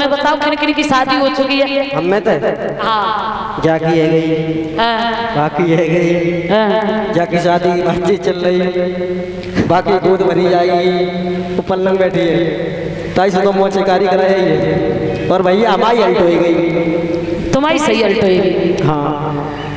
तुम्हें बताओ किन किन की शादी हो चुकी है? हमें तो हाँ जाकी है गई, बाकी है गई, जाकी शादी की बातचीत चल रही, बाकी गोद भरी जाएगी, वो पलंग बैठी है, ताई से तो मोह शिकारी कराई है। और भैया हमारी अल्ट हो गई, तुम्हारी सही अल्ट होगी। हाँ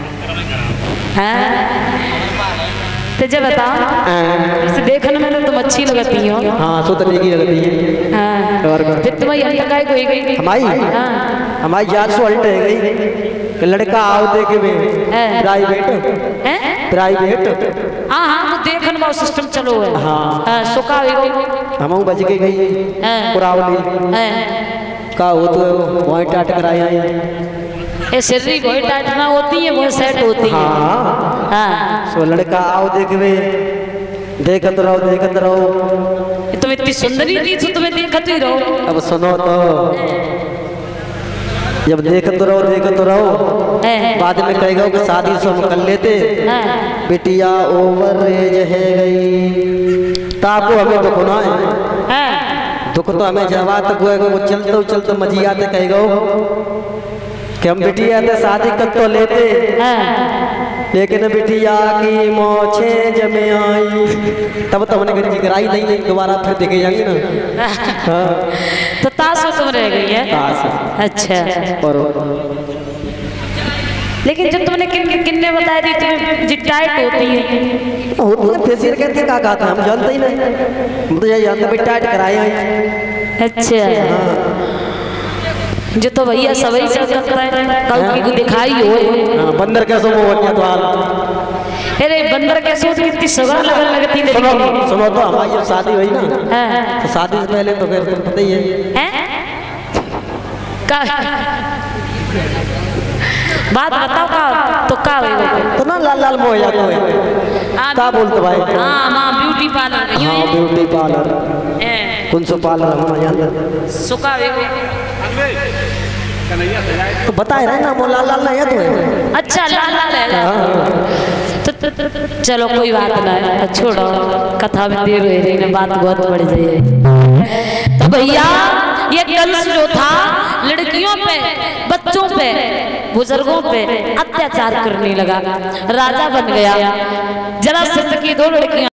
तो जब बताओ इसे देखने में तो तुम अच्छी लगती हो। हाँ सुतने की लगती है। हाँ फिर तुम्हारी अल्ट काय कोई गई? हमारी जात सो अल्ट है गई कि लड़का आओ देखे में प्राइवेट। हाँ हाँ तो देखने वाला सिस्टम चलो है। हाँ सुखा हम बज के गई पुरावली का हो तो वहीं टाट कराया ये सिर्री वही टाइट ना होती है, वो सेट होती है। हाँ सो लड़का आओ देखवे, देखत रहो। तुम इतनी सुंदरी थी तो तुम्हें देखत ही रहो। अब सुनो तो, जब देखत रहो बाद में कहेगा कि शादी से हम कर लेते, बिटिया ओवर एज है गई, ताको हमें दुख ना है। दुख तो हमें जवा तक वो चलते मजियाते कहेगा कि हम बिटिया से शादी कर तो लेते, लेकिन बिटिया की मोछे जमे आई, तब तो हमने गंजी कराई नहीं, दोबारा फिर देखे जाएंगे ना। तो ताश तुम रह गई है। अच्छा और लेकिन जब तुमने किन्ने बताया थी तुम्हें जी टाइट होती है, फेसियल कहते क्या कहा था, हम जानते ही नहीं, हम तो यही जानते भाई टाइट कराए। अच्छा जो तो भैया सवई से करता है, कल की दिखाई हो। बंदर कैसे वो हो गया तो हाल, अरे बंदर कैसे होती, कितनी सगा लगती है। सुनो तो हमारी जब शादी हुई ना, तो शादी से पहले तो फिर तुम पता ही है। बात बताओ का तो का तो ना लाल मोह जाता है। क्या बोलते भाई? हाँ माँ ब्यूटी पार्लर। हाँ ब्यूटी पार्लर, कौन सा पार्लर हम जानते? सुखा तो बताए रहे ना वो लाल नहीं है तुम्हें। अच्छा लाल है तो चलो कोई बात नहीं, छोड़ो कथा में देर हो रही, बात बहुत बढ़ जाए। तो भैया ये कंस जो था लड़कियों पे, बच्चों पे, बुजुर्गों पे अत्याचार करने लगा, राजा बन गया। जरासंध की 2 लड़कियां